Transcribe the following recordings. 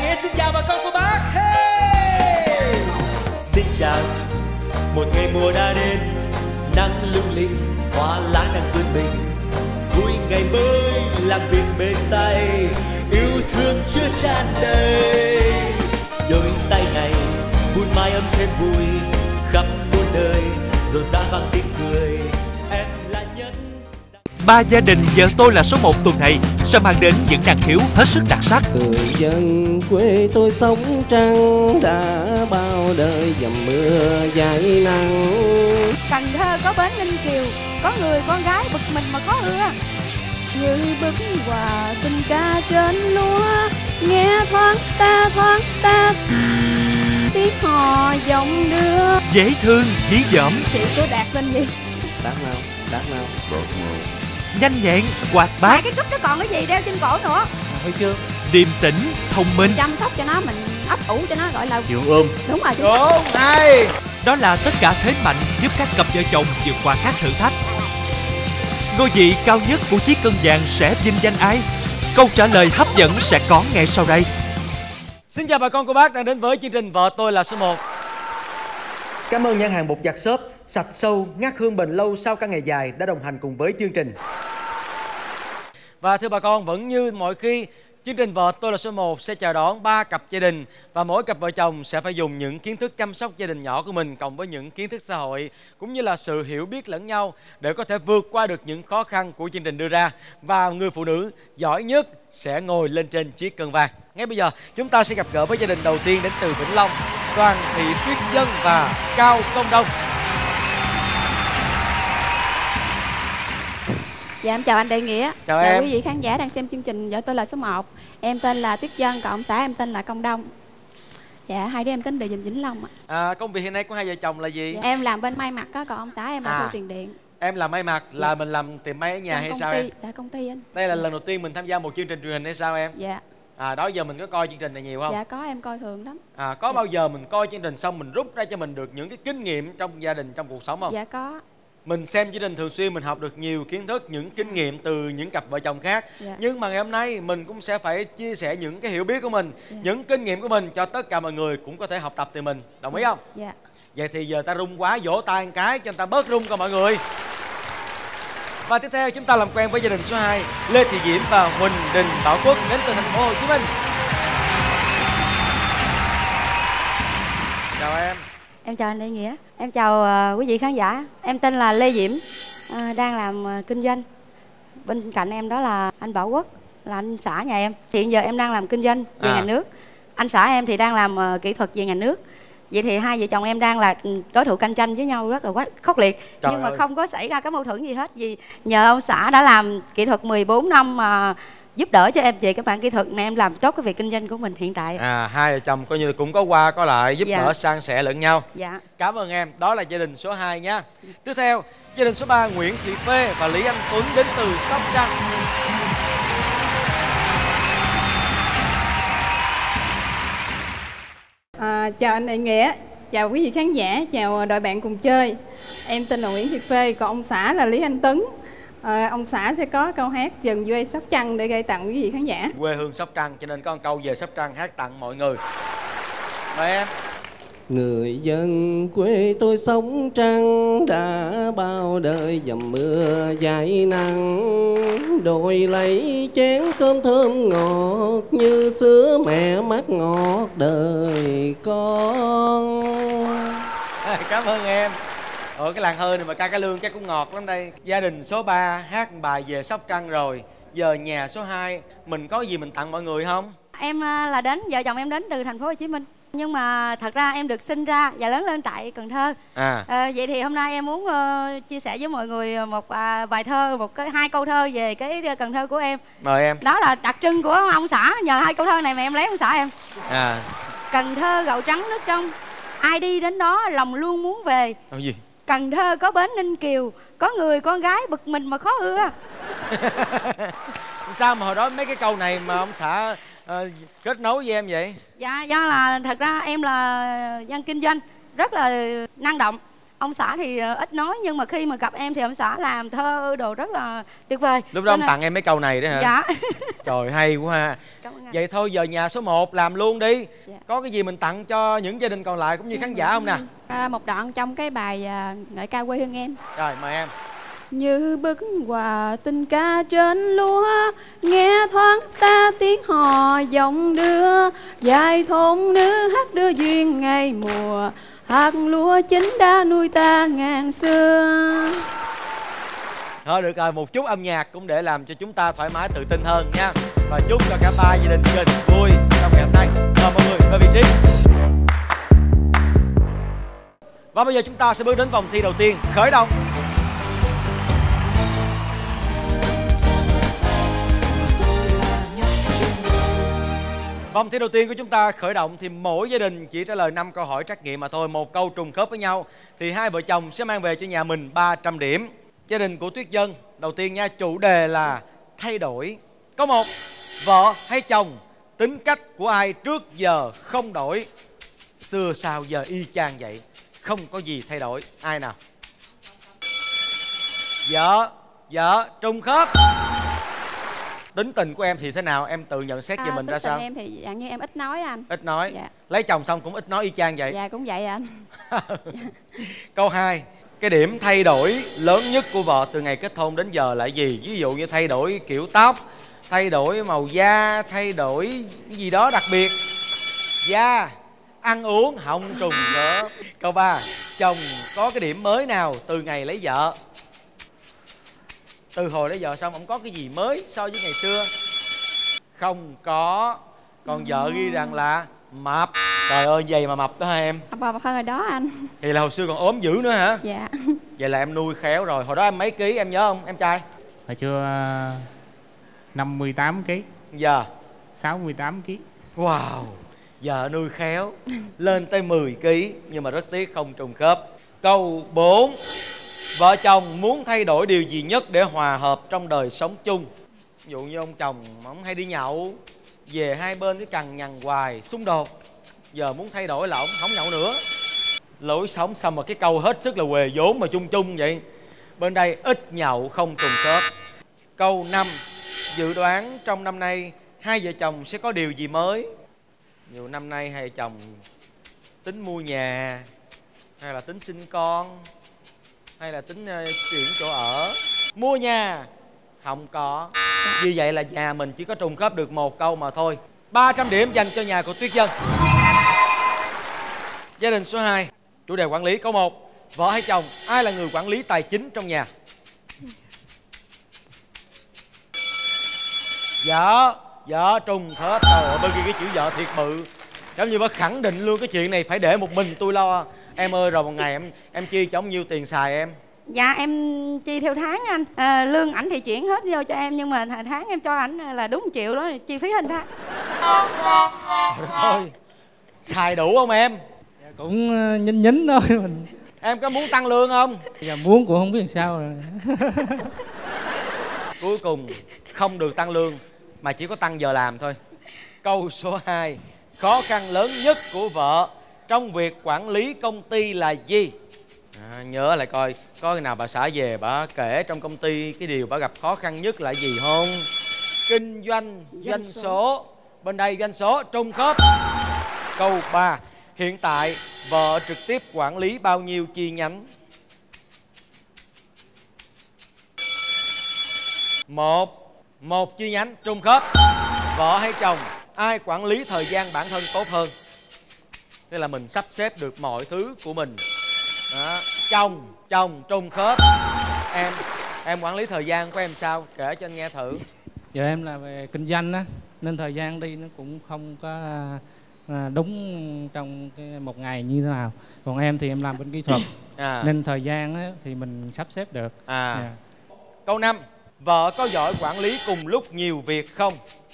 nghe xin chào bà con cô bác. Hey! Xin chào, một ngày mùa đã đến, nắng lung linh, hoa lá đang vươn mình. Vui ngày mới, làm việc mê say, yêu thương chưa tràn đầy. Đôi tay này vun mái ấm thêm vui, khắp muôn đời rộn rã vang tiếng cười. Em là nhân. Ba gia đình Vợ Tôi Là Số 1 tuần này sẽ mang đến những năng khiếu hết sức đặc sắc. Người dân quê tôi sống trăng đã bao đời dầm mưa dãi nắng. Cần Thơ có bến Ninh Kiều, có người con gái bực mình mà khó ưa. Như bức hòa tình ca trên lúa, nghe thoáng xa tiếng hò giọng đưa. Dễ thương, dí dỏm. Chị cứ đạt lên gì? Đạt nào. Nhanh nhẹn, hoạt bát. Hai cái cúp nó còn cái gì đeo trên cổ nữa. Thấy chưa? Điềm tĩnh, thông minh. Chăm sóc cho nó, mình ấp ủ cho nó gọi là Chịu ôm. đúng rồi. Đúng, hay. Đó là tất cả thế mạnh giúp các cặp vợ chồng vượt qua các thử thách. Ngôi vị cao nhất của chiếc cân vàng sẽ vinh danh ai? Câu trả lời hấp dẫn sẽ có ngay sau đây. Xin chào bà con cô bác đang đến với chương trình Vợ Tôi Là Số 1. Cảm ơn nhãn hàng bột giặt xốp sạch sâu, ngát hương bền lâu sau cả ngày dài đã đồng hành cùng với chương trình. Và thưa bà con, vẫn như mọi khi, chương trình Vợ Tôi Là Số 1 sẽ chào đón 3 cặp gia đình. Và mỗi cặp vợ chồng sẽ phải dùng những kiến thức chăm sóc gia đình nhỏ của mình cộng với những kiến thức xã hội cũng như là sự hiểu biết lẫn nhau để có thể vượt qua được những khó khăn của chương trình đưa ra. Và người phụ nữ giỏi nhất sẽ ngồi lên trên chiếc cân vàng. Ngay bây giờ chúng ta sẽ gặp gỡ với gia đình đầu tiên đến từ Vĩnh Long, Đoàn Thị Tuyết Dân và Cao Công Đông. Dạ em chào anh Đại Nghĩa. Chào em. quý vị khán giả đang xem chương trình Vợ Tôi Là Số 1. Em tên là Tuyết Dân, còn ông xã em tên là Công Đông. Dạ, hai đứa em tính từ Vĩnh Long ạ. Công việc hiện nay của hai vợ chồng là gì? Dạ. Em làm bên may mặc á, còn ông xã em là thu tiền điện. Em làm may mặc là mình làm tiệm may ở nhà hay sao em? Dạ, công ty anh. Đây là lần đầu tiên mình tham gia một chương trình truyền hình hay sao em? Dạ. Đó giờ mình có coi chương trình này nhiều không? Dạ có, em coi thường lắm. Có bao giờ mình coi chương trình xong mình rút ra cho mình được những cái kinh nghiệm trong gia đình, trong cuộc sống không? Dạ có. Mình xem chương trình thường xuyên mình học được nhiều kiến thức, những kinh nghiệm từ những cặp vợ chồng khác. Dạ. Nhưng mà ngày hôm nay mình cũng sẽ phải chia sẻ những cái hiểu biết của mình, Dạ. những kinh nghiệm của mình cho tất cả mọi người cũng có thể học tập từ mình. Đồng ý không? Dạ. Vậy thì giờ ta rung quá, vỗ tay một cái cho người ta bớt rung coi mọi người. Và tiếp theo chúng ta làm quen với gia đình số 2, Lê Thị Diễm và Huỳnh Đình Bảo Quốc đến từ thành phố Hồ Chí Minh. Chào em. Em chào anh Đại Nghĩa. Em chào quý vị khán giả. Em tên là Lê Diễm, đang làm kinh doanh. Bên cạnh em đó là anh Bảo Quốc, là anh xã nhà em. Hiện giờ em đang làm kinh doanh về nhà nước. Anh xã em thì đang làm kỹ thuật về nhà nước. Vậy thì hai vợ chồng em đang là đối thủ cạnh tranh với nhau rất là quá khốc liệt. Trời nhưng mà ơi. không có xảy ra cái mâu thuẫn gì hết. Vì nhờ ông xã đã làm kỹ thuật 14 năm mà giúp đỡ cho em về các bạn kỹ thuật này, em làm tốt cái việc kinh doanh của mình hiện tại. Hai vợ chồng coi như cũng có qua có lại, giúp Dạ. đỡ san sẻ lẫn nhau. Dạ. Cảm ơn em. Đó là gia đình số 2 nha. Tiếp theo, gia đình số 3, Nguyễn Thị Phê và Lý Anh Tuấn đến từ Sóc Trăng. Chào anh Đại Nghĩa, chào quý vị khán giả, chào đội bạn cùng chơi. Em tên là Nguyễn Thị Phê, còn ông xã là Lý Anh Tuấn. Ông xã sẽ có câu hát Dần Quê Sóc Trăng để gửi tặng quý vị khán giả. Quê hương Sóc Trăng cho nên có một câu về Sóc Trăng hát tặng mọi người. Mời em. Người dân quê tôi sống trăng đã bao đời dầm mưa dãi nắng. Đồi lấy chén cơm thơm ngọt như sữa mẹ mát ngọt đời con. Cảm ơn em. Ở cái làng hơi này mà ca cải lương chắc cũng ngọt lắm đây. Gia đình số 3 hát bài về Sóc Trăng rồi. Giờ nhà số 2 mình có gì mình tặng mọi người không? Em là vợ chồng em đến từ thành phố Hồ Chí Minh. Nhưng mà thật ra em được sinh ra và lớn lên tại Cần Thơ. Vậy thì hôm nay em muốn chia sẻ với mọi người một vài thơ, hai câu thơ về cái Cần Thơ của em. Mời em. Đó là đặc trưng của ông xã. Nhờ hai câu thơ này mà em lấy ông xã em. Cần Thơ gạo trắng nước trong, ai đi đến đó lòng luôn muốn về. Gì? Cần Thơ có bến Ninh Kiều, có người con gái bực mình mà khó ưa. Sao mà hồi đó mấy cái câu này mà ông xã kết nối với em vậy? Dạ, do là thật ra em là dân kinh doanh rất là năng động. Ông xã thì ít nói, nhưng mà khi mà gặp em thì ông xã làm thơ đồ rất là tuyệt vời. Lúc đó ông tặng em mấy câu này đó hả? Dạ. Trời hay quá ha. Cảm ơn anh. Vậy thôi giờ nhà số 1 làm luôn đi. Dạ. Có cái gì mình tặng cho những gia đình còn lại cũng như khán giả không nè? Một đoạn trong cái bài ngợi ca quê hương em. Rồi mời em. Như bức hòa tình ca trên lúa, nghe thoáng xa tiếng hò giọng đưa, dài thôn nữ hát đưa duyên ngày mùa, hạt lúa chín đã nuôi ta ngàn xưa. Thôi được rồi, một chút âm nhạc cũng để làm cho chúng ta thoải mái tự tin hơn nha. Và chúc cho cả ba gia đình chơi thật vui trong ngày hôm nay. Mời mọi người về vị trí. Và bây giờ chúng ta sẽ bước đến vòng thi đầu tiên, khởi động. Vòng thi đầu tiên của chúng ta khởi động thì mỗi gia đình chỉ trả lời 5 câu hỏi trắc nghiệm mà thôi, một câu trùng khớp với nhau thì hai vợ chồng sẽ mang về cho nhà mình 300 điểm. Gia đình của Tuyết Dân đầu tiên nha, chủ đề là thay đổi. Câu 1, vợ hay chồng, tính cách của ai trước giờ không đổi? Xưa sao giờ y chang vậy, không có gì thay đổi. Ai nào? Vợ, trùng khớp. Tính tình của em thì thế nào? Em tự nhận xét về mình ra sao? Tính tình em thì dạng như em ít nói anh. Ít nói. Dạ. Lấy chồng xong cũng ít nói y chang vậy. Dạ cũng vậy anh. Câu 2, cái điểm thay đổi lớn nhất của vợ từ ngày kết hôn đến giờ là gì? Ví dụ như thay đổi kiểu tóc, thay đổi màu da, thay đổi gì đó đặc biệt. Da, ăn uống không trùng khớp. Câu 3, chồng có cái điểm mới nào từ ngày lấy vợ? Từ hồi lấy vợ xong ông có cái gì mới so với ngày xưa? Không có. Còn vợ ghi rằng là mập. Trời ơi, vậy mà mập đó hả em? Mập hơn rồi đó anh. Thì là hồi xưa còn ốm dữ nữa hả? Dạ. Vậy là em nuôi khéo rồi. Hồi đó em mấy ký em nhớ không em trai? Hồi xưa 58 kg. Giờ 68 kg. wow, vợ nuôi khéo lên tới 10 kg nhưng mà rất tiếc không trùng khớp. Câu 4, vợ chồng muốn thay đổi điều gì nhất để hòa hợp trong đời sống chung? Ví dụ như ông chồng ông hay đi nhậu, về hai bên cái cằn nhằn hoài, xung đột. Giờ muốn thay đổi là ông không nhậu nữa. Lối sống xong mà cái câu hết sức là huề vốn mà chung chung vậy. Bên đây ít nhậu không trùng khớp. Câu 5, dự đoán trong năm nay hai vợ chồng sẽ có điều gì mới? Dù năm nay hai vợ chồng tính mua nhà, hay là tính sinh con, hay là tính chuyển chỗ ở. Mua nhà không có. Vì vậy là nhà mình chỉ có trùng khớp được một câu mà thôi. 300 điểm dành cho nhà của Tuyết Dân. Gia đình số 2, chủ đề quản lý. Câu 1, vợ hay chồng, ai là người quản lý tài chính trong nhà? Vợ trùng khớp. Trời ơi, bên kia cái chữ vợ thiệt bự, giống như bác khẳng định luôn cái chuyện này phải để một mình tôi lo. Em ơi, rồi một ngày em chi cho ông nhiêu tiền xài em? Dạ em chi theo tháng anh. Lương ảnh thì chuyển hết vô cho em, nhưng mà tháng em cho ảnh là đúng 1 triệu đó, chi phí hình tháng. Thôi, xài đủ không em? Dạ, cũng nhín thôi mình. Em có muốn tăng lương không? Dạ muốn cũng không biết làm sao rồi. Cuối cùng không được tăng lương mà chỉ có tăng giờ làm thôi. Câu số 2, khó khăn lớn nhất của vợ trong việc quản lý công ty là gì? Nhớ lại coi có khi nào bà xã về bà kể trong công ty cái điều bà gặp khó khăn nhất là gì không? Kinh doanh, doanh số. Bên đây doanh số trùng khớp. Câu 3, hiện tại vợ trực tiếp quản lý bao nhiêu chi nhánh? Một chi nhánh trùng khớp. Vợ hay chồng, ai quản lý thời gian bản thân tốt hơn? Thế là mình sắp xếp được mọi thứ của mình đó. Chồng trùng khớp. Em quản lý thời gian của em sao? Kể cho anh nghe thử. Giờ em là về kinh doanh á, nên thời gian đi nó cũng không có đúng trong một ngày như thế nào. Còn em thì em làm bên kỹ thuật nên thời gian á, thì mình sắp xếp được. Câu 5, vợ có giỏi quản lý cùng lúc nhiều việc không?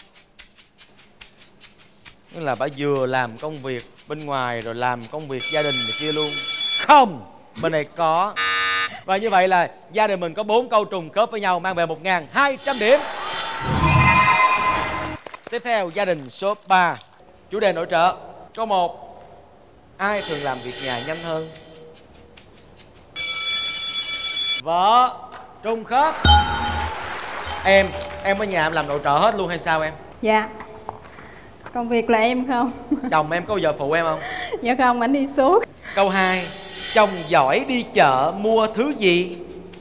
Tức là bà vừa làm công việc bên ngoài rồi làm công việc gia đình này kia luôn. Không, bên này có. Và như vậy là gia đình mình có 4 câu trùng khớp với nhau, mang về 1.200 điểm. Tiếp theo gia đình số 3, chủ đề nội trợ. Câu 1, ai thường làm việc nhà nhanh hơn? Vợ trùng khớp. Em ở nhà em làm nội trợ hết luôn hay sao em? Dạ. Công việc là em không? Chồng em có bao giờ phụ em không? Dạ không, anh đi suốt. Câu 2, chồng giỏi đi chợ mua thứ gì?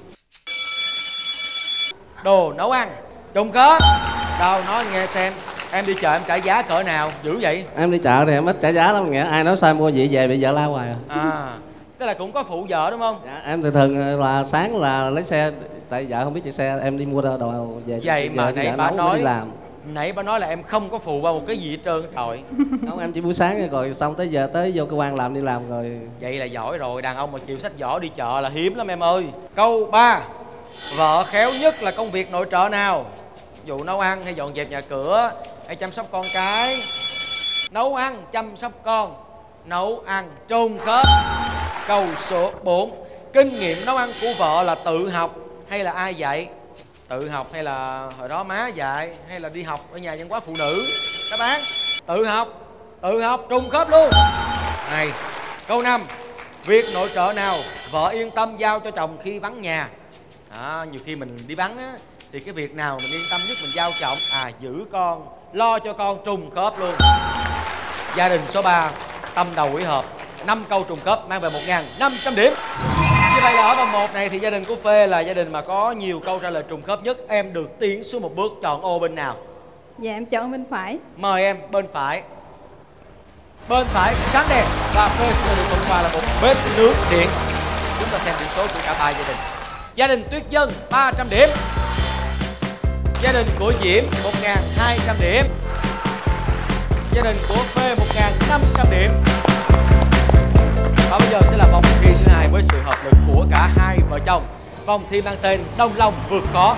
Đồ nấu ăn. Trùng khớp. Đâu nói nghe xem, em đi chợ em trả giá cỡ nào dữ vậy? Em đi chợ thì em ít trả giá lắm, nghĩa ai nói sai mua gì về bị vợ la hoài à. Tức là cũng có phụ vợ đúng không? Dạ, em thường là sáng là lấy xe, tại vợ không biết chạy xe, em đi mua đồ về. Vậy mà nãy bà nói, đi làm. Nãy bà nói là em không có phụ qua một cái gì hết trơn trời. Không, em chỉ buổi sáng rồi xong tới giờ tới vô cơ quan làm, đi làm rồi. Vậy là giỏi rồi, đàn ông mà chịu xách giỏ đi chợ là hiếm lắm em ơi. Câu 3, vợ khéo nhất là công việc nội trợ nào? Ví dụ nấu ăn hay dọn dẹp nhà cửa hay chăm sóc con cái? Nấu ăn, chăm sóc con. Nấu ăn, trùng khớp. Câu số 4, kinh nghiệm nấu ăn của vợ là tự học hay là ai dạy? Tự học hay là hồi đó má dạy hay là đi học ở nhà văn hóa phụ nữ? Các bạn, tự học trùng khớp luôn. Này, câu 5, việc nội trợ nào vợ yên tâm giao cho chồng khi vắng nhà? Nhiều khi mình đi vắng á, thì cái việc nào mình yên tâm nhất mình giao chồng? Giữ con, lo cho con, trùng khớp luôn. Gia đình số 3, tâm đầu ý hợp, 5 câu trùng khớp mang về 1.500 điểm. Như vậy là ở vòng 1 này thì gia đình của Phê là gia đình mà có nhiều câu trả lời trùng khớp nhất. Em được tiến xuống một bước, chọn ô bên nào? Dạ em chọn bên phải. Mời em bên phải. Bên phải sáng đèn và Phê sẽ được thông qua là một bếp nướng điện. Chúng ta xem điểm số của cả ba gia đình. Gia đình Tuyết Dân 300 điểm. Gia đình của Diễm 1.200 điểm. Gia đình của Phê 1.500 điểm. Và bây giờ sẽ là vòng thi thứ hai với sự hợp lực của cả hai vợ chồng. Vòng thi mang tên Đồng Lòng Vượt Khó.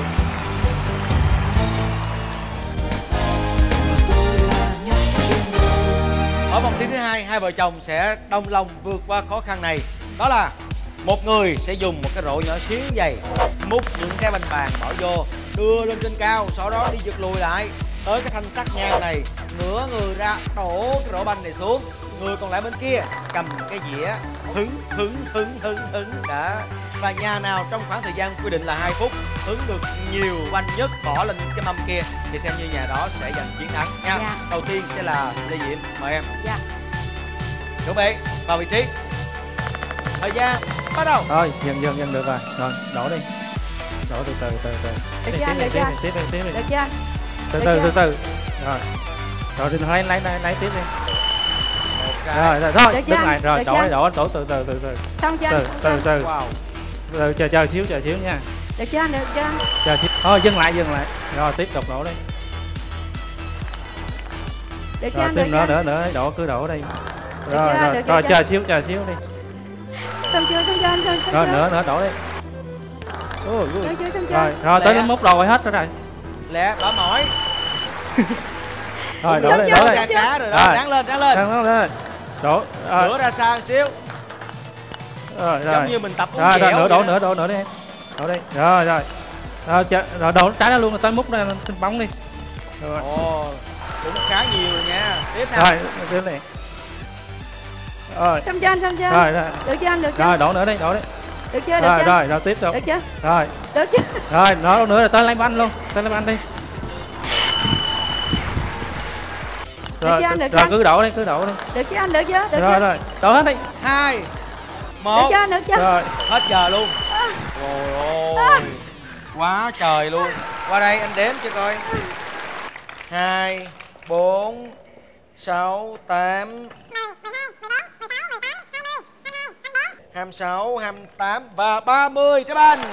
Ở vòng thi thứ hai, hai vợ chồng sẽ đồng lòng vượt qua khó khăn này. Đó là một người sẽ dùng một cái rổ nhỏ xíu vậy, múc những cái banh bàn bỏ vô, đưa lên trên cao, sau đó đi giật lùi lại tới cái thanh sắt nhang này, ngửa người ra đổ cái rổ banh này xuống. Người còn lại bên kia cầm cái dĩa hứng đã. Và nhà nào trong khoảng thời gian quy định là 2 phút hứng được nhiều banh nhất bỏ lên cái mâm kia thì xem như nhà đó sẽ giành chiến thắng nha. Dạ. Đầu tiên sẽ là Lê Diễm, mời em. Dạ. Chuẩn bị vào vị trí. Thời gian bắt đầu. Rồi, dần được rồi. Rồi, đổ đi. Đổ từ từ. Được chưa anh? Được chưa anh? Tiếp đi. Được chưa anh? Từ từ. Rồi. Rồi thì lấy tiếp đi. Rồi, đứng lại. Rồi, đổ từ từ. Xong chưa anh? Từ. Wow. Chờ xíu nha. Được chưa anh? Được chưa anh? Chờ xíu. Thôi dừng lại. Rồi tiếp tục đổ đi. Được chưa Rồi anh? tiếp nữa, cứ đổ đi. Rồi chờ xíu đi. Xong chưa anh? Rồi nữa đổ đi. Xong chưa? Rồi tới đến múc rồi hết rồi. Lẹ, bỏ mỏi. Rồi đổ đi. Cá rồi đó, ráng lên. Đổ. Rửa ra sao xíu. Rồi. Giống như mình tập uống rồi dẻo. đổ nữa đi. Đổ đi. Rồi đổ trái ra luôn rồi tới múc ra trên bóng đi. Rồi. Ồ, cũng khá nhiều rồi nha. Tiếp nào. Rồi, tiếp này. Rồi. Xong chưa anh? Rồi. Được chưa anh? Được chưa? Rồi đổ nữa đi. Được chưa? Rồi tiếp tục. Được chưa? Rồi. Được chưa? Rồi, nó nữa rồi tới lấy banh luôn. Đi. Rồi, cứ đổ đi. Được chưa anh? Được chưa? Rồi, đổ hết đi. 2, 1. Được chưa? Rồi. Hết giờ luôn. Trời ơi. Quá trời luôn. Qua đây anh đếm cho coi. 2, 4, 6, 8, 26, 28 và 30 trái banh.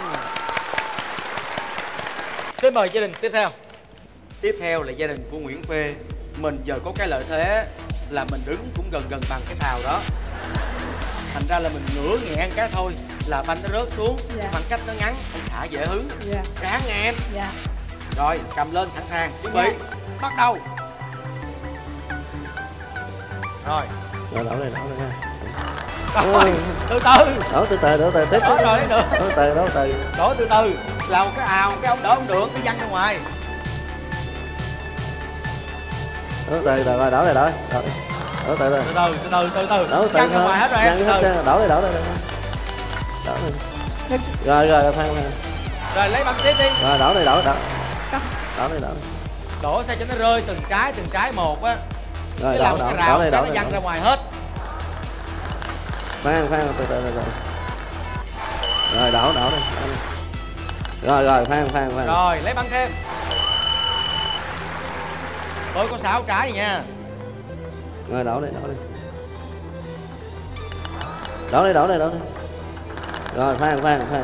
Xin mời gia đình tiếp theo. Tiếp theo là gia đình của Nguyễn Phê. Mình giờ có cái lợi thế là mình đứng cũng gần bằng cái xào đó. Thành ra là mình ngửa nhẹ cái thôi là banh nó rớt xuống. Khoảng cách nó ngắn, ông xả dễ hứng. Ráng nghe em. Rồi, cầm lên sẵn sàng, chuẩn bị. Bắt đầu. Rồi. Rồi đổ này. Rồi, từ từ. Đổ từ từ tiếp. Đổ rồi đấy nữa. Đổ từ từ. Đổ từ từ. Là một cái ào, cái ông đỡ không được, cái văng ra ngoài. Đổ từ từ rồi, đổ này. Đổ từ từ. Từ. Văng ra ngoài hết rồi em. Đổ đây. Rồi khoan. Rồi lấy băng tiếp đi. Rồi đổ này. Đổ sao cho nó rơi từng cái một á. Rồi cái đổ rào đây, nó văng ra ngoài hết. Khoan từ từ. Rồi đổ đây. Rồi khoan. Rồi lấy băng thêm. Tôi có 6 trái này nha. Rồi đổ đây. Đổ đây. Rồi khoan.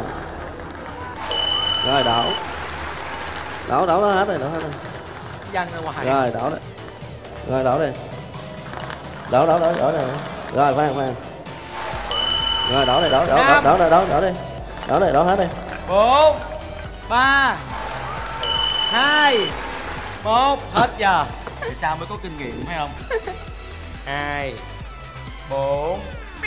Rồi đổ hết rồi. Văng ra ngoài. Rồi đổ đây. Rồi đổ đây. Đổ đây. Rồi khoan. Rồi đổ đây. Đổ hết đi. 4 3 2 1 hết giờ. Tại sao mới có kinh nghiệm phải không? 2 4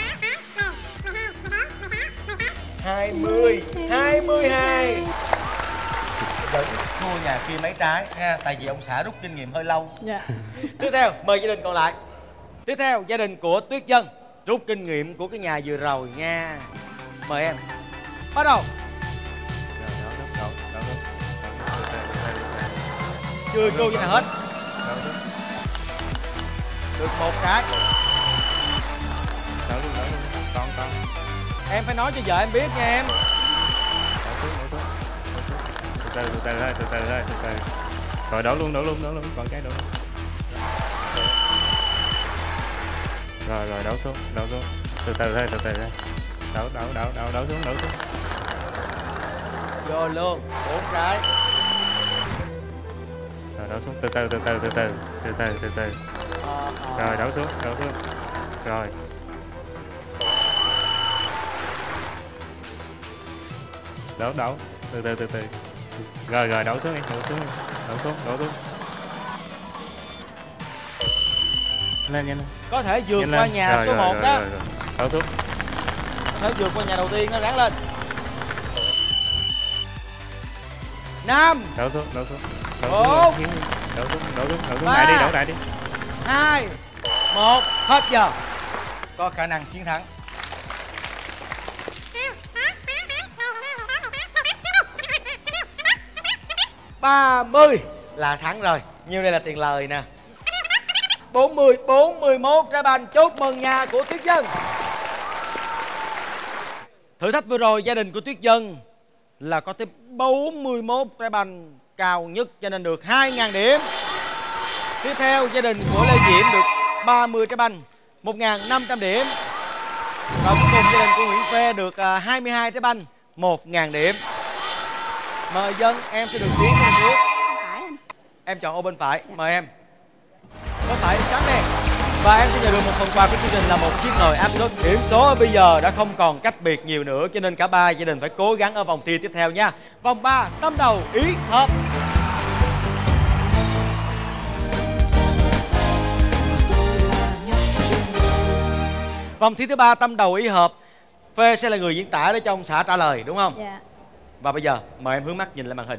20 22. Vẫn thua nhà kia mấy trái ha, tại vì ông xã rút kinh nghiệm hơi lâu. Dạ. Tiếp theo mời gia đình còn lại. Tiếp theo gia đình của Tuyết Dân rút kinh nghiệm của cái nhà vừa rồi nha. Mời em. Bắt đầu. Chưa vô gì nào hết. Được 1 trái. Con. Em phải nói cho vợ em biết nha em. Từ từ rồi đổ luôn còn cái đổ. Rồi đổ xuống từ từ thôi đổ xuống. Vô luôn 4 trái. Rồi đổ xuống từ từ. Rồi đổ xuống. Rồi. Đổ từ từ. Rồi đổ xuống đi, đổ xuống. Lên nhanh. Có thể vượt qua nhà số 1 đó. Rồi. Đổ xuống. Có thể vượt qua nhà đầu tiên nó ráng lên. 5 Đổ xuống. 4 Đổ xuống lại đi. 2 1 hết giờ. Có khả năng chiến thắng. 30 là thắng rồi. Nhiêu đây là tiền lời nè. 41 trái banh. Chúc mừng nhà của Tuyết Dân. Thử thách vừa rồi gia đình của Tuyết Dân là có tới 41 trái banh, cao nhất cho nên được 2.000 điểm. Tiếp theo gia đình của Lê Diễm được 30 trái banh, 1.500 điểm. Và cuối cùng gia đình của Nguyễn Phê được 22 trái banh, 1.000 điểm. Mời Dân, em sẽ được tiến lên trước. Em chọn ô bên phải, mời em. Bên phải sáng đèn. Và em sẽ nhận được một phần quà của chương trình là một chiếc nồi áp suất. Điểm số ở bây giờ đã không còn cách biệt nhiều nữa, cho nên cả ba gia đình phải cố gắng ở vòng thi tiếp theo nha. Vòng 3, tâm đầu ý hợp. Vòng thi thứ 3, tâm đầu ý hợp. Phê sẽ là người diễn tả để cho ông xã trả lời, đúng không? Dạ. Và bây giờ mời em hướng mắt nhìn lên màn hình.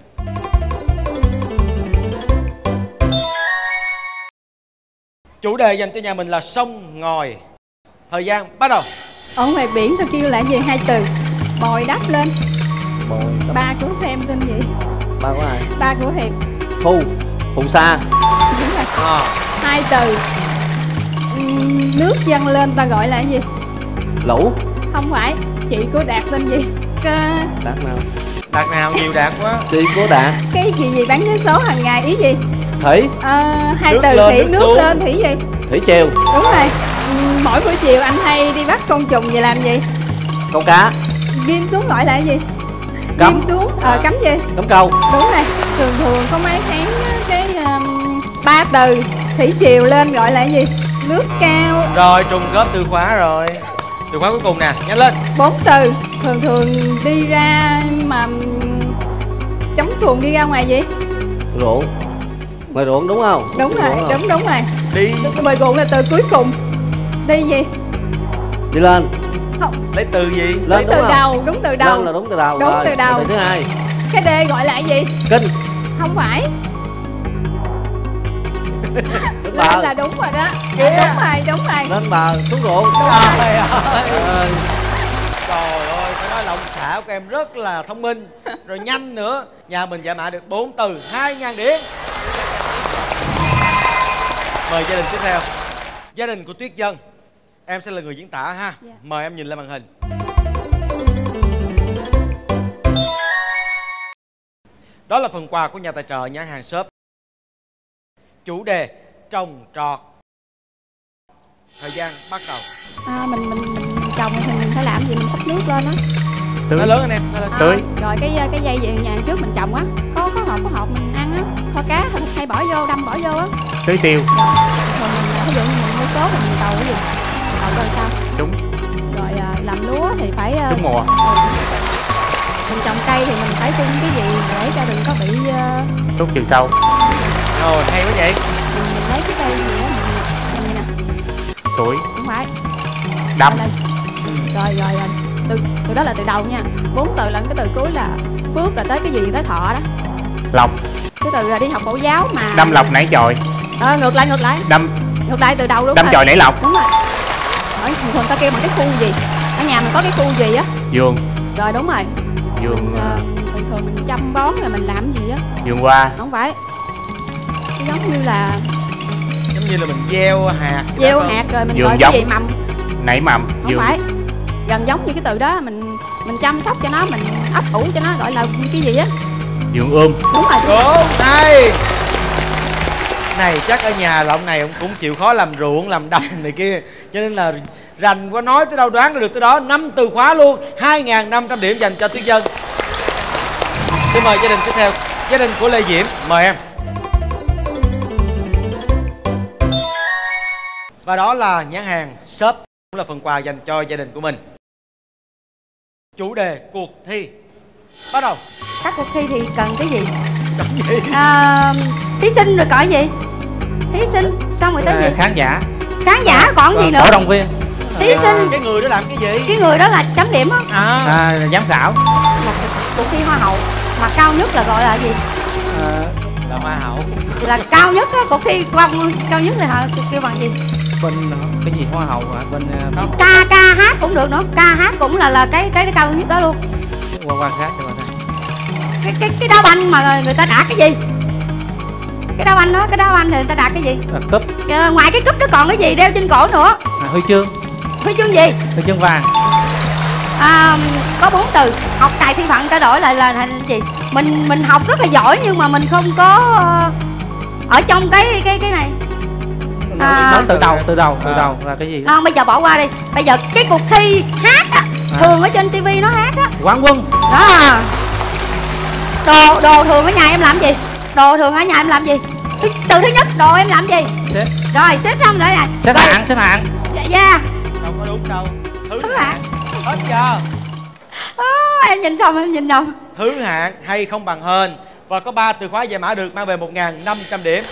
Chủ đề dành cho nhà mình là sông ngòi. Thời gian bắt đầu. Ở ngoài biển tôi kêu là gì? 2 từ. Bồi đắp lên. Ba của xem tên gì? Ba của ai? Ba của Hiệp. Phù sa. Đúng rồi. 2 từ. Nước dâng lên ta gọi là gì? Lũ. Không phải. Chị của Đạt tên gì? Đạt nào? Đạt nào? Nhiều Đạt quá. Chị của Đạt. Cái gì bán vé số hàng ngày ý gì? Thủy. 2 từ thủy, nước lên thủy gì? Thủy triều. Đúng rồi. Mỗi buổi chiều anh hay đi bắt con trùng về làm gì? Câu cá. Ghim xuống gọi là gì? Cắm. Ghim xuống cắm gì? Cắm câu. Đúng rồi. Thường có mấy tháng cái 3 từ thủy triều lên gọi là gì? Nước cao. Rồi trùng khớp từ khóa rồi. Từ khóa cuối cùng nè, nhanh lên. 4 từ thường đi ra mà chống xuồng đi ra ngoài gì? Ruộng. Ngoài ruộng đúng không? Đúng rồi, đúng rồi. Đi. Bơi ruộng là từ cuối cùng. Đi gì? Đi lên. Không. Lấy từ gì? Lên lấy từ đầu, đúng từ đầu. Lên là đúng từ đầu. Đúng rồi. từ đầu. Từ thứ hai. Cái D gọi là gì? Kinh. Không phải. Lên là đúng rồi đó. Đúng rồi. Lên bờ, xuống ruộng. Trời ơi. Trời ơi, phải nói là ông xã của em rất là thông minh. Rồi nhanh nữa. Nhà mình dạ mạ được 4 từ, 2.000 điểm. Mời gia đình tiếp theo. Gia đình của Tuyết Dân. Em sẽ là người diễn tả ha. Mời em nhìn lên màn hình. Đó là phần quà của nhà tài trợ nhãn hàng Shop. Chủ đề trồng trọt. Thời gian bắt đầu. Mình trồng thì mình phải làm gì, mình xách nước lên á. Nó lớn hơn em. Tưới. Rồi cái dây về nhà trước mình trồng á, có hộp mình ăn á, kho cá hay bỏ vô, đâm bỏ vô á. Tưới tiêu. Rồi mình ví dụ như mình mua số thì mình cầu cái gì? Mình cầu coi sao? Đúng. Rồi làm lúa thì phải đúng mùa. Mình trồng cây thì mình phải phun cái gì để cho đừng có bị thuốc trừ sâu. Rồi hay quá vậy. Mình lấy cái cây gì đó mình như nè. Sủi. Không phải. Đâm. Rồi từ đó là từ đầu nha. 4 từ lần, cái từ cuối là phước, rồi tới cái gì tới thọ đó. Lộc. Cái từ đi học mẫu giáo mà. Đâm lộc nảy chồi. Ngược lại. Ngược lại từ đầu đúng đâm rồi. chồi nảy lộc. Đúng rồi. Thường ta kêu bằng cái khu gì? Ở nhà mình có cái khu gì á? Vườn. Rồi đúng rồi. Vườn. Thường mình chăm bón rồi mình làm gì á? Vườn hoa. Không phải. Cái giống như là mình gieo hạt. Gieo hạt rồi mình gọi cái gì mầm. Nảy mầm. Không phải. Gần giống như cái từ đó mình chăm sóc cho nó, mình ấp ủ cho nó, gọi là cái gì á? Vườn Đúng rồi. Đúng. Hay. Này chắc ở nhà là ông này ông cũng chịu khó làm ruộng, làm đồng này kia, cho nên là rành quá, nói tới đâu đoán được tới đó. 5 từ khóa luôn. 2.500 điểm dành cho Tuyết Dân. Xin mời gia đình tiếp theo. Gia đình của Lê Diễm. Mời em. Và đó là nhãn hàng Shop, cũng là phần quà dành cho gia đình của mình. Chủ đề cuộc thi bắt đầu. Các cuộc thi thì cần cái gì? Cần gì? Thí sinh rồi còn gì? Thí sinh xong rồi tới gì? Khán giả. Khán giả còn gì nữa? Cổ động viên. Thí sinh. Cái người đó làm cái gì? Cái người đó là chấm điểm á. Giám khảo. Một cuộc thi hoa hậu mà cao nhất là gọi là gì? Là hoa hậu. Là cao nhất á, cuộc thi cao nhất thì họ kêu bằng gì? Bên cái gì hoa hậu hả? Bên ca hát cũng được nữa. Ca hát cũng là cái cao nhất đó luôn. Quan sát. Cái đá banh mà người ta đá cái gì? Cái đá banh đó, cái đá banh thì người ta đá cái gì? Cúp. Ngoài cái cúp nó còn cái gì đeo trên cổ nữa? Huy chương. Huy chương gì? Huy chương vàng. Có 4 từ. Học tài thi phận trao đổi lại là gì? Mình học rất là giỏi nhưng mà mình không có ở trong cái này. Nói từ đầu là cái gì đó? Bây giờ bỏ qua đi. Bây giờ cái cuộc thi hát á, thường ở trên tivi nó hát á. Quán quân. Đó. Đồ thường ở nhà em làm gì? Đồ thường ở nhà em làm gì? Từ thứ nhất, đồ em làm gì? Xếp. Rồi xếp xong rồi nè. Xếp hạng. Dạ. Đâu có đúng đâu. Thứ hạng. Hết chưa? Em nhìn xong em nhìn nhầm. Thứ hạng hay không bằng hên. Và có 3 từ khóa giải mã được mang về 1.500 điểm.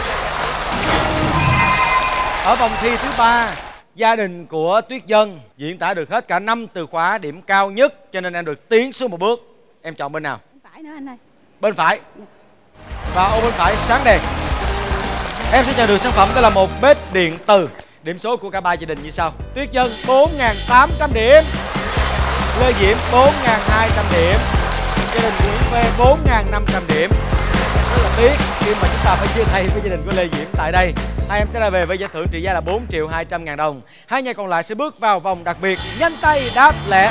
Ở vòng thi thứ 3, gia đình của Tuyết Dân diễn tả được hết cả 5 từ khóa, điểm cao nhất, cho nên em được tiến xuống một bước. Em chọn bên nào? Bên phải nữa anh ơi. Bên phải. Và ô bên phải sáng đèn. Em sẽ nhận được sản phẩm đó là một bếp điện từ. Điểm số của cả 3 gia đình như sau. Tuyết Dân 4.800 điểm, Lê Diễm 4.200 điểm, gia đình của Nguyễn Phê 4.500 điểm. Rất là tiếc khi mà chúng ta phải chia tay với gia đình của Lê Diễm tại đây. Hai em sẽ ra về với giải thưởng trị giá là 4.200.000 đồng. Hai nhà còn lại sẽ bước vào vòng đặc biệt nhanh tay đáp lẹ.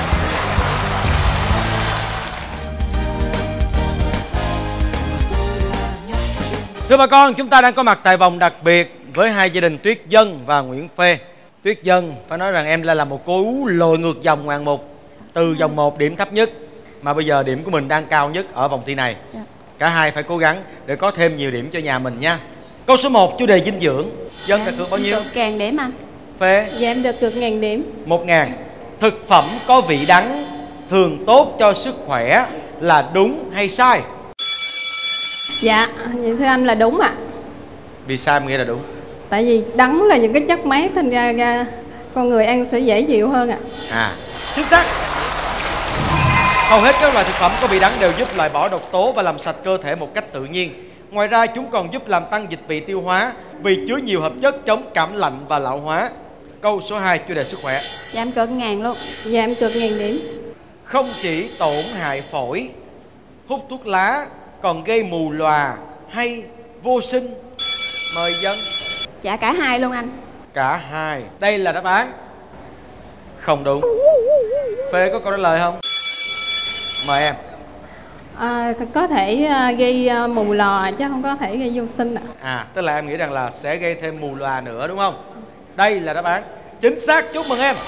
Thưa bà con, chúng ta đang có mặt tại vòng đặc biệt với hai gia đình Tuyết Dân và Nguyễn Phê. Tuyết Dân phải nói rằng em là một cú lội ngược dòng ngoạn mục. Từ vòng 1 điểm thấp nhất mà bây giờ điểm của mình đang cao nhất ở vòng thi này. Cả hai phải cố gắng để có thêm nhiều điểm cho nhà mình nha. Câu số 1, chủ đề dinh dưỡng. Dân đạt được bao nhiêu? 1.000 điểm anh. Phê? Dạ em được 1.000 điểm. 1.000. Thực phẩm có vị đắng thường tốt cho sức khỏe là đúng hay sai? Dạ, thưa anh là đúng ạ. Vì sao em nghĩ là đúng? Tại vì đắng là những cái chất mát, thành ra con người ăn sẽ dễ chịu hơn ạ. Chính xác. Hầu hết các loại thực phẩm có vị đắng đều giúp loại bỏ độc tố và làm sạch cơ thể một cách tự nhiên. Ngoài ra chúng còn giúp làm tăng dịch vị tiêu hóa vì chứa nhiều hợp chất chống cảm lạnh và lão hóa. Câu số 2, chủ đề sức khỏe. Dạ em cược 1.000 luôn. Dạ em cược 1.000 điểm. Không chỉ tổn hại phổi, hút thuốc lá còn gây mù lòa hay vô sinh. Mời Dân. Dạ cả hai luôn anh. Cả hai. Đây là đáp án không đúng. Phê có câu trả lời không? Mời em. Có thể gây mù lòa chứ không có thể gây vô sinh ạ. Tức là em nghĩ rằng là sẽ gây thêm mù lòa nữa đúng không? Đây là đáp án chính xác, chúc mừng em.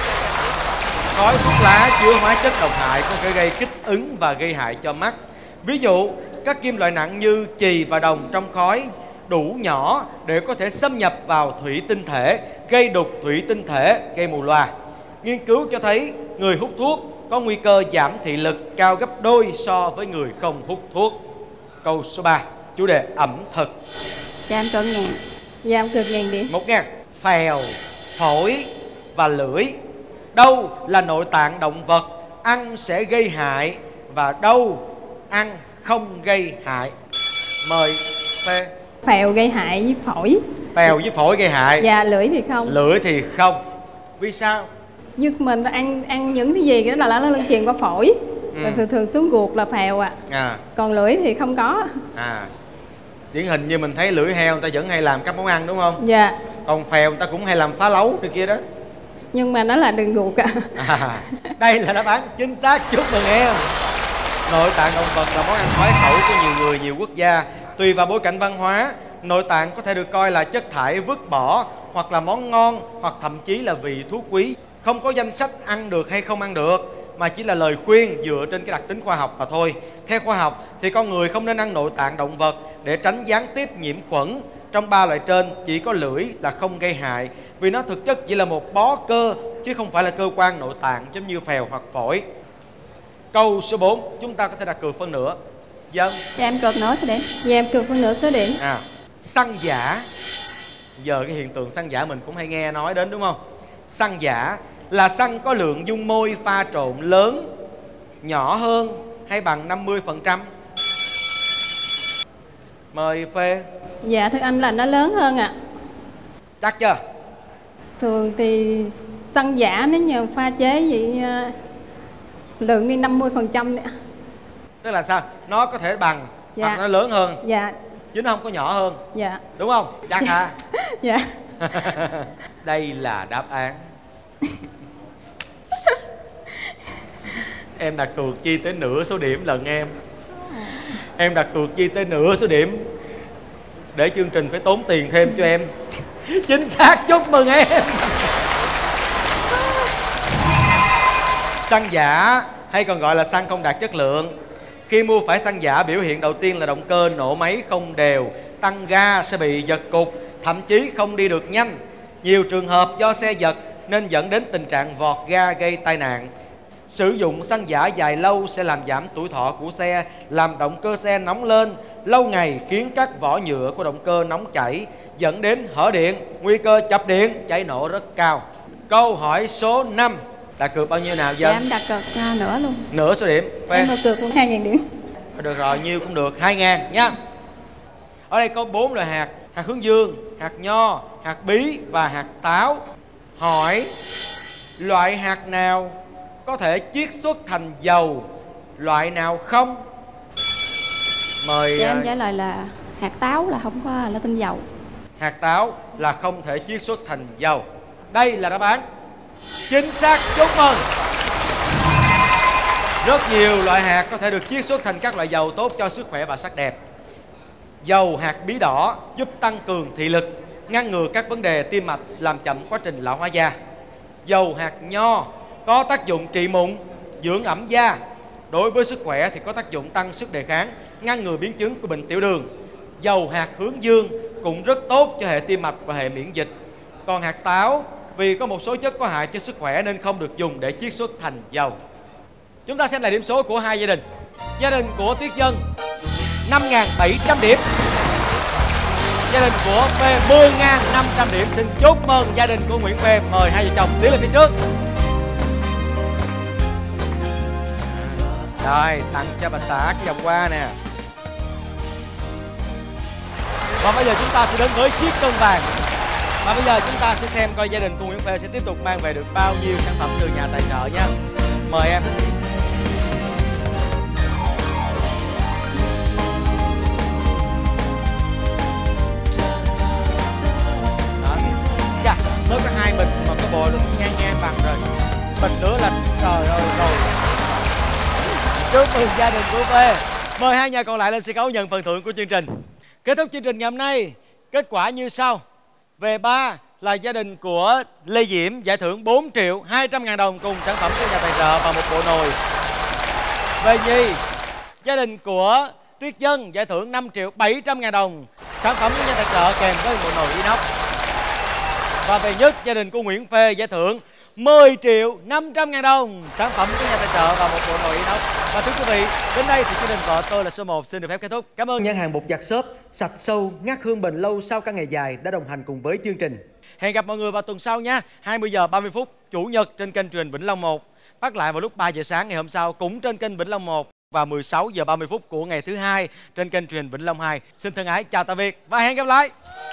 Khói thuốc lá chứa hóa chất độc hại có thể gây kích ứng và gây hại cho mắt. Ví dụ, các kim loại nặng như chì và đồng trong khói đủ nhỏ để có thể xâm nhập vào thủy tinh thể, gây đục thủy tinh thể, gây mù lòa. Nghiên cứu cho thấy người hút thuốc có nguy cơ giảm thị lực cao gấp đôi so với người không hút thuốc. Câu số 3, chủ đề ẩm thực. Dạ em cược ngàn. Dạ em cược ngàn điểm. 1.000. Phèo, phổi và lưỡi. Đâu là nội tạng động vật ăn sẽ gây hại và đâu ăn không gây hại? Mời Phê. Phèo gây hại với phổi. Phèo với phổi gây hại. Dạ lưỡi thì không. Lưỡi thì không. Vì sao? Nhưng mình ăn những cái gì đó là nó lân truyền qua phổi. Thường xuống ruột là phèo Còn lưỡi thì không có. Điển hình như mình thấy lưỡi heo người ta vẫn hay làm các món ăn đúng không? Dạ. Còn phèo người ta cũng hay làm phá lấu này kia đó. Nhưng mà nó là đường ruột Đây là đáp án chính xác, chúc mừng em. Nội tạng động vật là món ăn khoái khẩu của nhiều người, nhiều quốc gia. Tùy vào bối cảnh văn hóa, nội tạng có thể được coi là chất thải vứt bỏ, hoặc là món ngon, hoặc thậm chí là vị thú quý. Không có danh sách ăn được hay không ăn được, mà chỉ là lời khuyên dựa trên cái đặc tính khoa học mà thôi. Theo khoa học thì con người không nên ăn nội tạng động vật để tránh gián tiếp nhiễm khuẩn. Trong 3 loại trên, chỉ có lưỡi là không gây hại, vì nó thực chất chỉ là một bó cơ chứ không phải là cơ quan nội tạng giống như phèo hoặc phổi. Câu số 4, chúng ta có thể đặt cược phân nửa. Dân. Dạ em cược nửa số điểm. Dạ em cược phân nửa số điểm. Xăng giả. Giờ cái hiện tượng xăng giả mình cũng hay nghe nói đến đúng không? Xăng giả là xăng có lượng dung môi pha trộn lớn, nhỏ hơn hay bằng 50%? Mời Phê. Dạ thưa anh là nó lớn hơn ạ. Chắc chưa? Thường thì xăng giả nếu như pha chế vậy lượng đi 50% nữa. Tức là sao? Nó có thể bằng hoặc nó lớn hơn. Dạ. Chứ nó không có nhỏ hơn. Dạ. Đúng không? Chắc hả? Dạ. Đây là đáp án. Em đặt cược chi tới nửa số điểm lần em. Em đặt cược chi tới nửa số điểm để chương trình phải tốn tiền thêm cho em. Chính xác, chúc mừng em. Xăng giả hay còn gọi là xăng không đạt chất lượng. Khi mua phải xăng giả, biểu hiện đầu tiên là động cơ nổ máy không đều, tăng ga sẽ bị giật cục, thậm chí không đi được nhanh. Nhiều trường hợp do xe giật nên dẫn đến tình trạng vọt ga gây tai nạn. Sử dụng xăng giả dài lâu sẽ làm giảm tuổi thọ của xe, làm động cơ xe nóng lên, lâu ngày khiến các vỏ nhựa của động cơ nóng chảy, dẫn đến hở điện, nguy cơ chập điện, cháy nổ rất cao. Câu hỏi số 5. Đặt cược bao nhiêu nào Dân? Dạ em đặt cược nửa luôn. Nửa số điểm. Em đặt cược luôn 2.000 điểm. Được rồi, nhiêu cũng được, 2.000 nha. Ở đây có 4 loại hạt: hạt hướng dương, hạt nho, hạt bí và hạt táo. Hỏi loại hạt nào có thể chiết xuất thành dầu, loại nào không? Mời. Dạ em trả lời là hạt táo là không có là tinh dầu. Hạt táo là không thể chiết xuất thành dầu. Đây là đáp án chính xác, chúc mừng. Rất nhiều loại hạt có thể được chiết xuất thành các loại dầu tốt cho sức khỏe và sắc đẹp. Dầu hạt bí đỏ giúp tăng cường thị lực, ngăn ngừa các vấn đề tim mạch, làm chậm quá trình lão hóa da. Dầu hạt nho có tác dụng trị mụn, dưỡng ẩm da. Đối với sức khỏe thì có tác dụng tăng sức đề kháng, ngăn ngừa biến chứng của bệnh tiểu đường. Dầu hạt hướng dương cũng rất tốt cho hệ tim mạch và hệ miễn dịch. Còn hạt táo vì có một số chất có hại cho sức khỏe nên không được dùng để chiết xuất thành dầu. Chúng ta xem lại điểm số của hai gia đình. Gia đình của Tuyết Dân 5.700 điểm. Gia đình của Phê 10.500 điểm. Xin chúc mừng gia đình của Nguyễn Phê. Mời hai vợ chồng tiến lên phía trước. Rồi, tặng cho bà xã cái vòng hoa nè. Và bây giờ chúng ta sẽ đến với chiếc cân vàng. Và bây giờ chúng ta sẽ xem coi gia đình của Nguyễn Phê sẽ tiếp tục mang về được bao nhiêu sản phẩm từ nhà tài trợ nha. Mời em. bồi là ngang ngang bằng rồi. Bình nữa là trời ơi rồi. Chúc mừng gia đình của Phê. Mời hai nhà còn lại lên sân khấu nhận phần thưởng của chương trình. Kết thúc chương trình ngày hôm nay, kết quả như sau. Về 3 là gia đình của Lê Diễm, giải thưởng 4.200.000 đồng cùng sản phẩm của nhà tài trợ và một bộ nồi. Về nhì, gia đình của Tuyết Dân, giải thưởng 5.700.000 đồng, sản phẩm của nhà tài trợ kèm với bộ nồi inox. Và về nhất, gia đình của Nguyễn Phê, giải thưởng 10.500.000 đồng, sản phẩm của nhà tài trợ và một bộ nồi inox. Và thưa quý vị, đến đây thì chương trình Vợ Tôi Là Số 1 xin được phép kết thúc. Cảm ơn nhãn hàng bột giặt xốp sạch sâu, ngát hương bền lâu sau cả ngày dài đã đồng hành cùng với chương trình. Hẹn gặp mọi người vào tuần sau nha, 20 giờ 30 phút Chủ nhật trên kênh truyền Vĩnh Long 1. Phát lại vào lúc 3 giờ sáng ngày hôm sau cũng trên kênh Vĩnh Long 1 và 16 giờ 30 phút của ngày thứ hai trên kênh truyền Vĩnh Long 2. Xin thân ái chào tạm biệt và hẹn gặp lại.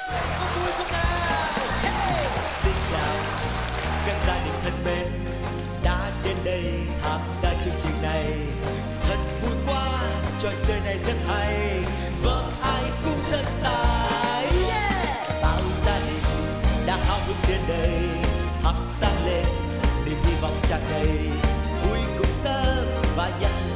Trò chơi này rất hay, vợ ai cũng rất tài. Bao gia đình đã háo hức đến đây, hấp sáng lên niềm hy vọng tràn đầy, vui cùng sớm và nhạc